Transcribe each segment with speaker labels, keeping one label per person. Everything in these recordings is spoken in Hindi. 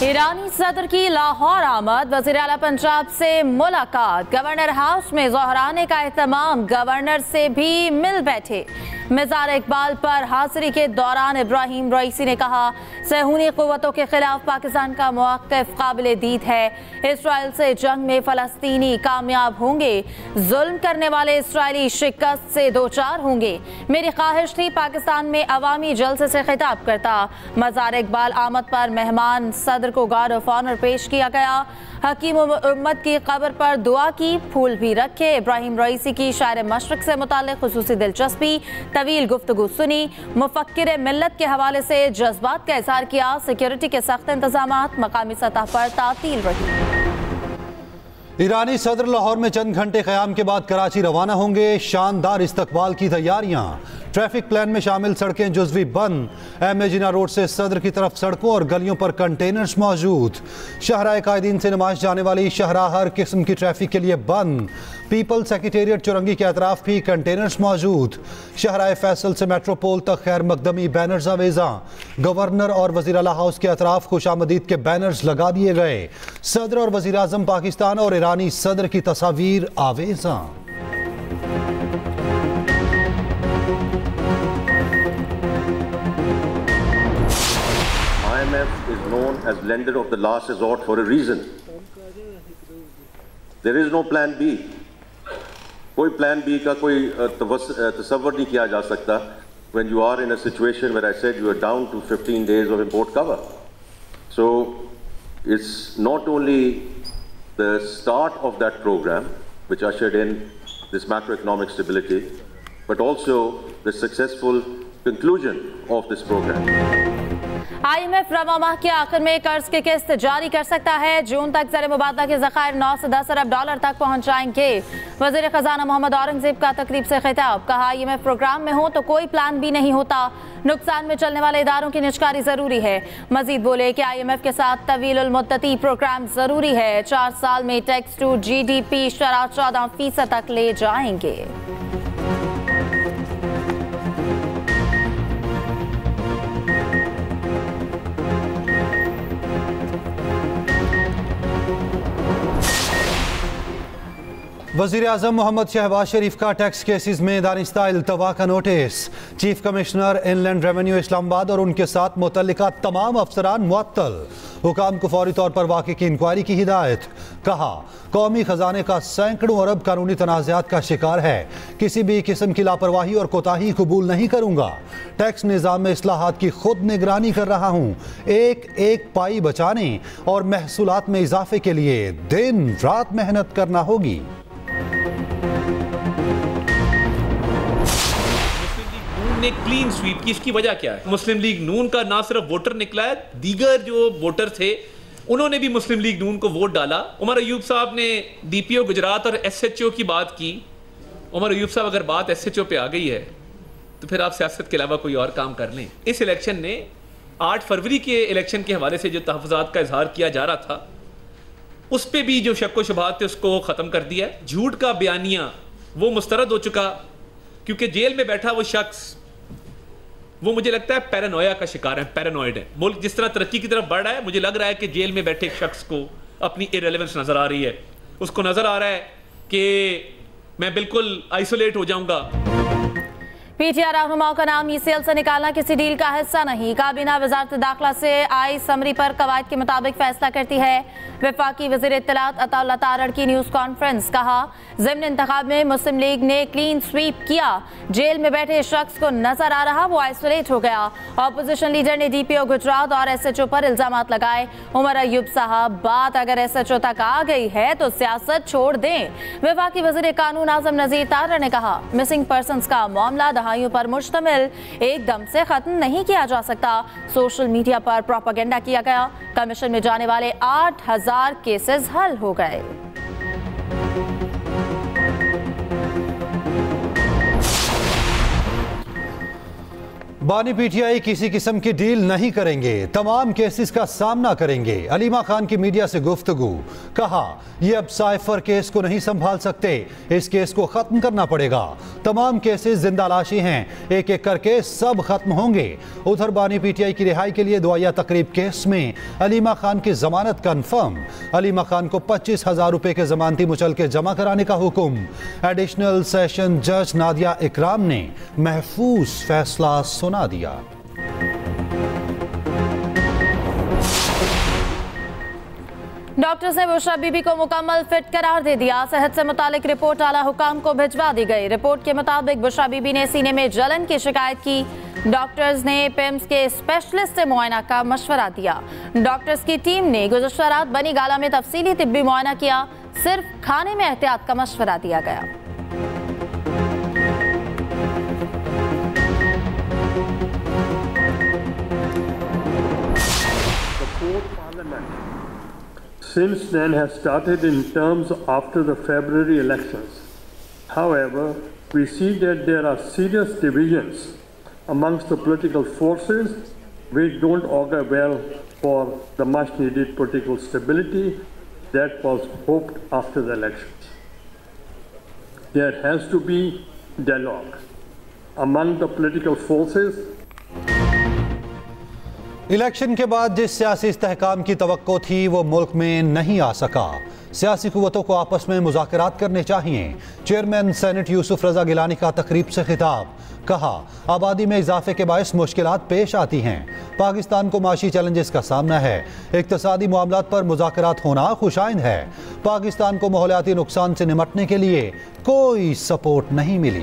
Speaker 1: ईरानी सदर की लाहौर आमद, वज़ीर आला पंजाब से मुलाकात, गवर्नर हाउस में ज़ोहराने का एहतमाम, गवर्नर से भी मिल बैठे। मिज़ार इकबाल पर हाज़िरी के दौरान इब्राहिम रईसी ने कहा, सहूनी क़ुव्वतों के खिलाफ पाकिस्तान का मौक़िफ़ काबिल दीद है। इसराइल से जंग में फ़लस्तीनी कामयाब होंगे, जुल्म करने वाले इसराइली शिकस्त से दो चार होंगे। मेरी ख्वाहिश थी पाकिस्तान में अवामी जलसे से खिताब करता। मज़ार इकबाल आमद पर मेहमान सदर को गार्ड ऑफ ऑनर पेश किया गया। हकीम उम्मत की कब्र पर दुआ की, फूल भी रखे। इब्राहिम रईसी की शायर मशरक से मुताल्लिक़ खुसूसी दिलचस्पी, तवील गुफ्तगू सुनी। मुफक्किर मिल्लत के हवाले से जज्बात का इज़हार किया। सिक्योरिटी के सख्त इंतजामात मकामी सतह पर तातील रही।
Speaker 2: ईरानी सदर लाहौर में चंद घंटे क़याम के बाद कराची रवाना होंगे। शानदार इस्तकबाल की तैयारियां, ट्रैफिक प्लान में शामिल सड़कें जुज़वी बंद। एम ए जिना रोड से सदर की तरफ सड़कों और गलियों पर कंटेनर्स मौजूद। शहराए कायदीन से नुमाइश जाने वाली शाहराह हर किस्म की ट्रैफिक के लिए बंद। पीपल सेक्रेटेरिएट चुरंगी के अतराफ भी कंटेनर्स मौजूद। शहराए फैसल से मेट्रोपोल तक खैर मकदमी बैनर्स आवेजा। गवर्नर और वज़ीर आला हाउस के अतराफ खुशामदीद के बैनर्स लगा दिए गए। सदर और वज़ीर आज़म पाकिस्तान और ईरानी सदर की तस्वीर आवेजा।
Speaker 3: IMF is known as lender of the last resort for a reason. There is no plan B. कोई plan B का कोई तसव्वुर नहीं किया जा सकता when you are in a situation where I said you are down to 15 days of import cover. So it's not only the start of that program which ushered in this macroeconomic stability, but also the successful conclusion of this program.
Speaker 1: IMF रवा माह के आखिर में कर्ज की किस्त जारी कर सकता है। जून तक ज़र मुबादला के ज़खायर 9 से 10 अरब डॉलर तक पहुंच जाएंगे। वज़ीर ख़जाना मोहम्मद औरंगज़ेब का तकरीब से खिताब, कहा IMF प्रोग्राम में हो तो कोई प्लान भी नहीं होता। नुकसान में चलने वाले इदारों की निजकारी ज़रूरी है। मजीद बोले कि IMF के साथ तवील मुद्दती प्रोग्राम ज़रूरी है। 4 साल में टैक्स टू GDP शरह 14% तक ले जाएंगे।
Speaker 2: वज़ीर आज़म मोहम्मद शहबाज शरीफ का टैक्स केसेस में दानिस्ता इल्तवा का notice. Chief commissioner inland revenue Islamabad और उनके साथ मुतल्लिका तमाम अफसरान मुअत्तल। हुकाम को फौरी तौर पर वाक़े की इंक्वायरी की हिदायत। कहा, कौमी खजाने का सैकड़ों अरब कानूनी तनाज़ात का शिकार है। किसी भी किस्म की लापरवाही और कोताही कबूल नहीं करूँगा। टैक्स निज़ाम में इस्लाहात की खुद निगरानी कर रहा हूँ। एक एक पाई बचाने और महसूलात में इजाफे के लिए दिन रात मेहनत करना होगी।
Speaker 4: ने क्लीन स्वीप की, इसकी वजह क्या है? मुस्लिम लीग नून का ना सिर्फ वोटर निकला है, दीगर जो वोटर थे उन्होंने भी मुस्लिम लीग नून को वोट डाला। उमर अयूब साहब ने DPO गुजरात और SHO की बात की। उमर अयूब साहब, अगर बात SHO पे आ गई है तो फिर आप सियासत के अलावा कोई और काम कर लें। इस इलेक्शन ने 8 फरवरी के इलेक्शन के हवाले से जो तहफ़्फ़ुज़ात का इजहार किया जा रहा था उस पर भी जो शक व शुबहात थे उसको ख़त्म कर दिया है। झूठ का बयानिया वो मुस्तरद हो चुका, क्योंकि जेल में बैठा वो शख्स, वो मुझे लगता है पैरानोया का शिकार है, पैरानॉइड है। मुल्क जिस तरह तरक्की की तरफ बढ़ रहा है, मुझे लग रहा है कि जेल में बैठे एक शख्स को अपनी इररिलेवेंस नजर आ रही है। उसको नजर आ रहा है कि मैं बिल्कुल आइसोलेट हो जाऊंगा।
Speaker 1: PTI रहनुमाओं का नाम ECL से निकालना किसी डील का हिस्सा नहीं। काबीना वजारत दाखिला से आई समरी पर कवायद के मुताबिक फैसला करती है। वफाकी वज़ीर इत्तलात अताउल्लाह तारड़ की न्यूज़ कॉन्फ्रेंस, कहा, ज़िम्न इंतखाब में मुस्लिम लीग ने क्लीन स्वीप किया। जेल में बैठे शख्स को नजर आ रहा वो आइसोलेट हो गया। ऑपोजिशन लीडर ने DPO गुजरात और SHO पर इल्जामात लगाए। उमर अयूब साहब, बात अगर SHO तक आ गई है तो सियासत छोड़ दें। वफाकी वज़ीर कानून आज़म नज़ीर तारड़ ने कहा, मिसिंग पर्सनस का मामला दहाइयों पर मुश्तमिल, एकदम से खत्म नहीं किया जा सकता। सोशल मीडिया पर प्रोपेगेंडा किया गया। कमीशन में जाने वाले 8000 केसेस हल हो गए।
Speaker 2: बानी पीटीआई किसी किस्म की डील नहीं करेंगे, तमाम केसेस का सामना करेंगे। अलीमा खान की मीडिया से गुफ्तगू, कहा ये अब साइफर केस को नहीं संभाल सकते, इस केस को खत्म करना पड़ेगा। तमाम केसेस जिंदा लाशी हैं, एक एक करके सब खत्म होंगे। उधर बानी पीटीआई की रिहाई के लिए दुआया तकरीब केस में अलीमा खान की जमानत कंफर्म। अलीमा खान को 25,000 रुपए के जमानती मुचलके जमा कराने का हुक्म। एडिशनल सेशन जज नादिया इकराम ने महफूज फैसला सुना दिया।
Speaker 1: डॉक्टर्स ने बुशरा बीबी को मुकम्मल फिट करार दे दिया। सेहत से मुतालिक रिपोर्ट आला हुकाम को भिजवा दी गई। रिपोर्ट के मुताबिक बुशरा बीबी ने सीने में जलन की शिकायत की। डॉक्टर्स ने पिम्स के स्पेशलिस्ट से मुआयना का मशवरा दिया। डॉक्टर्स की टीम ने गुज़श्ता रात बनी गाला में तफसीली तिब्बी मुआयना किया। सिर्फ खाने में एहतियात का मशवरा दिया गया।
Speaker 5: Since then has started in terms after the February elections. However, we see that there are serious divisions amongst the political forces which don't augur well for the much needed political stability that was hoped after the elections. There has to be dialogue among the political forces.
Speaker 2: Election के बाद जिस सियासी इस्तेहकाम की तवक्को थी वो मुल्क में नहीं आ सका। सियासी कुव्वतों को आपस में मुज़ाकरात करने चाहिए। चेयरमैन सेनेट यूसुफ रजा गिलानी का तकरीब से खिताब, कहा आबादी में इजाफे के बायस मुश्किलात पेश आती हैं। पाकिस्तान को माशी चैलेंजेस का सामना है। इक्तसादी मामलात पर मुज़ाकरात होना खुशाइंद है। पाकिस्तान को माहौलियाती नुकसान से निपटने के लिए कोई सपोर्ट नहीं मिली।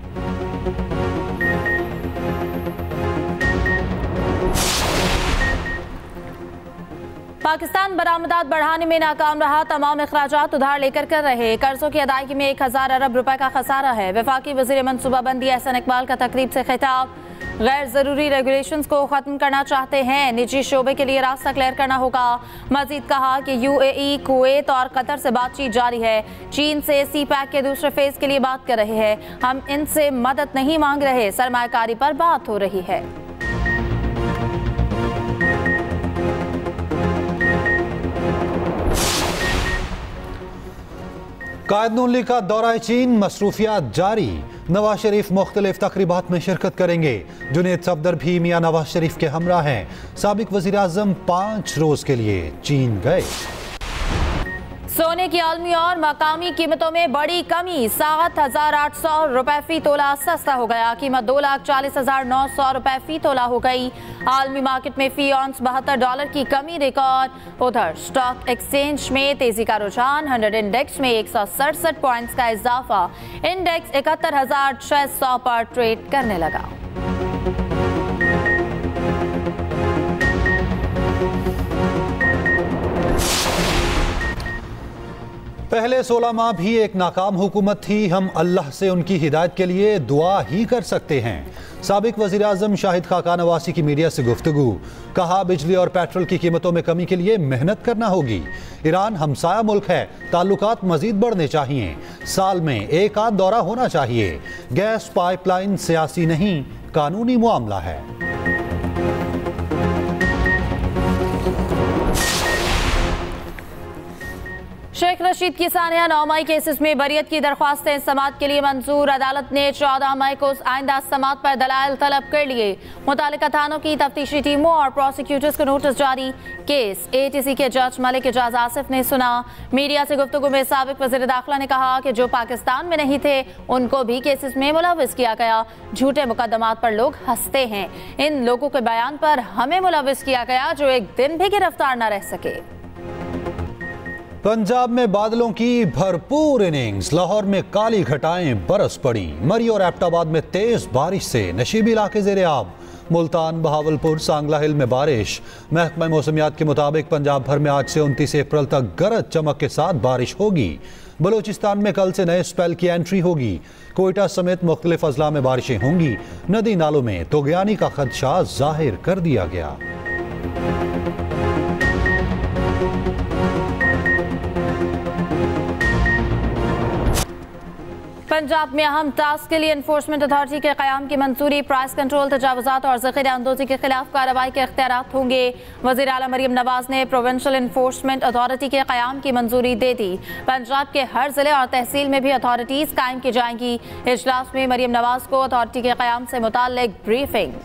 Speaker 1: पाकिस्तान बरामदात बढ़ाने में नाकाम रहा। तमाम अखराजात उधार लेकर कर रहे। कर्जों की अदायगी में 1000 अरब रुपए का खसारा है। वफाकी वज़ीर मनसूबाबंदी एहसन इकबाल का तकरीब से खिताब, गैर जरूरी रेगुलेशंस को खत्म करना चाहते हैं, निजी शोबे के लिए रास्ता क्लियर करना होगा। मजीद कहा कि UAE, कुवैत और कतर से बातचीत जारी है। चीन से CPEC के दूसरे फेज के लिए बात कर रहे हैं। हम इनसे मदद नहीं मांग रहे, सरमायाकारी पर बात हो रही है।
Speaker 2: कायद नून लीग का दौरा चीन, मसरूफियात जारी। नवाज शरीफ मुख्तलिफ तकरीबात में शिरकत करेंगे। जुनेद सफदर भी मियां नवाज शरीफ के हमरा हैं। साबिक वज़ीर आज़म 5 रोज के लिए चीन गए।
Speaker 1: सोने की आलमी और मकामी कीमतों में बड़ी कमी। 7,800 रुपए फी तोला सस्ता हो गया। कीमत 2,40,900 रुपए फी तोला हो गई। आलमी मार्केट में फी ऑन्स $72 की कमी रिकॉर्ड। उधर स्टॉक एक्सचेंज में तेजी का रुझान। 100 इंडेक्स में 167 पॉइंट्स का इजाफा। इंडेक्स 71,600 पर ट्रेड करने लगा।
Speaker 2: पहले 16 माह भी एक नाकाम हुकूमत थी। हम अल्लाह से उनकी हिदायत के लिए दुआ ही कर सकते हैं। साबिक वज़ीर आज़म शाहिद खाकान नवासी की मीडिया से गुफ्तगू, कहा बिजली और पेट्रोल की कीमतों में कमी के लिए मेहनत करना होगी। ईरान हमसाया मुल्क है, ताल्लुकात मजीद बढ़ने चाहिए। साल में एक आध दौरा होना चाहिए। गैस पाइपलाइन सियासी नहीं, कानूनी मामला है।
Speaker 1: शेख रशीद की सानिया 9 मई केसेस में बरियत की दरख्वास्तें समात के लिए मंजूर। अदालत ने 14 मई को आइंदा समात पर दलाइल तलब कर लिए। मुतालिका थानों की तफ्तीशी टीमों और प्रोसिक्यूटर्स को नोटिस जारी। केस ATC के जज मलिक एजाज आसिफ ने सुना। मीडिया से गुफ्तगू में साबिक वज़ीर दाखिला ने कहा कि जो पाकिस्तान में नहीं थे उनको भी केसेस में मुलविस किया गया। झूठे मुकदमात पर लोग हंसते हैं। इन लोगों के बयान पर हमें मुलविस किया गया जो एक दिन भी गिरफ्तार न रह सके।
Speaker 2: पंजाब में बादलों की भरपूर इनिंग्स। लाहौर में काली घटाएं बरस पड़ी। मरी और एबटाबाद में तेज बारिश से नशीबी इलाके ज़ेरे आब। मुल्तान, बहावलपुर, सांगला हिल में बारिश। महकमा मौसमियात के मुताबिक पंजाब भर में आज से 29 अप्रैल तक गरज चमक के साथ बारिश होगी। बलूचिस्तान में कल से नए स्पेल की एंट्री होगी। कोयटा समेत मुख्तलिफ अजला में बारिशें होंगी। नदी नालों में तोगयानी का खदशा जाहिर कर दिया गया।
Speaker 1: पंजाब में अहम टास्क के लिए एनफोर्समेंट अथॉरिटी के क़याम की मंजूरी। प्राइस कंट्रोल, तजावुज़ात और ज़ख़ीरा अंदोज़ी के खिलाफ कार्रवाई के इख्तियारात होंगे। वज़ीर आला मरियम नवाज ने प्रोविंशियल एनफोर्समेंट अथॉरिटी के क़याम की मंजूरी दे दी। पंजाब के हर ज़िले और तहसील में भी अथॉरिटीज़ कायम की जाएंगी। इजलास में मरियम नवाज को अथॉरिटी के क़याम से मुताल्लिक ब्रीफिंग।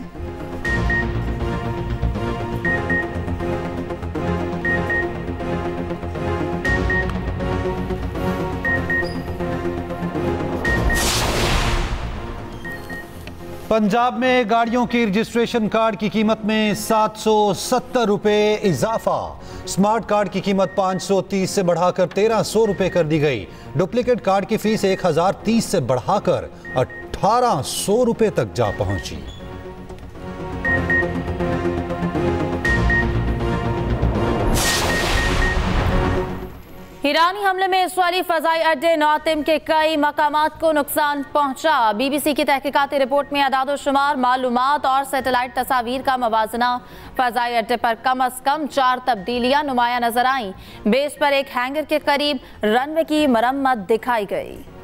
Speaker 2: पंजाब में गाड़ियों की रजिस्ट्रेशन कार्ड की कीमत में 770 रुपए इजाफा। स्मार्ट कार्ड की कीमत 530 से बढ़ाकर 1300 रुपए कर दी गई। डुप्लीकेट कार्ड की फीस 1030 से बढ़ाकर 1800 रुपए तक जा पहुंची।
Speaker 1: ईरानी हमले में इसराइली फजाई अड्डे नौतिम के कई मकामात को नुकसान पहुंचा। बीबीसी की तहकीकाती रिपोर्ट में अदाद-ओ-शुमार, मालूमात और सैटेलाइट तस्वीर का मवाजना। फजाई अड्डे पर कम अज कम 4 तब्दीलियां नुमाया नजर आईं। बेस पर एक हैंगर के करीब रनवे की मरम्मत दिखाई गई।